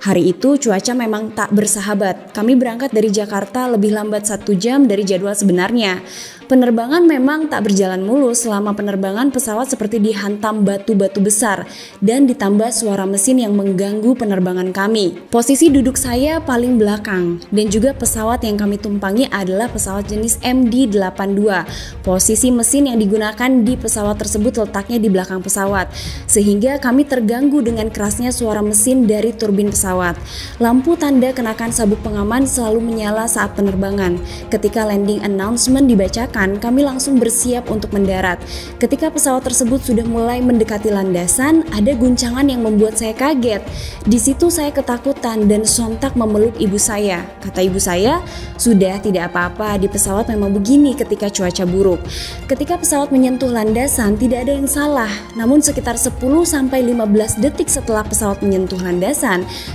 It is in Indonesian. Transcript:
Hari itu cuaca memang tak bersahabat. Kami berangkat dari Jakarta lebih lambat 1 jam dari jadwal sebenarnya. Penerbangan memang tak berjalan mulus. Selama penerbangan pesawat seperti dihantam batu-batu besar dan ditambah suara mesin yang mengganggu penerbangan kami. Posisi duduk saya paling belakang dan juga pesawat yang kami tumpangi adalah pesawat jenis MD-82. Posisi mesin yang digunakan di pesawat tersebut letaknya di belakang pesawat, sehingga kami terganggu dengan kerasnya suara mesin dari turbin pesawat. Lampu tanda kenakan sabuk pengaman selalu menyala saat penerbangan. Ketika landing announcement dibacakan, kami langsung bersiap untuk mendarat. Ketika pesawat tersebut sudah mulai mendekati landasan, ada guncangan yang membuat saya kaget. Di situ saya ketakutan dan sontak memeluk ibu saya. Kata ibu saya, "Sudah, tidak apa-apa, di pesawat memang begini ketika cuaca buruk." Ketika pesawat menyentuh landasan, tidak ada yang salah. Namun sekitar 10-15 detik setelah pesawat menyentuh landasan,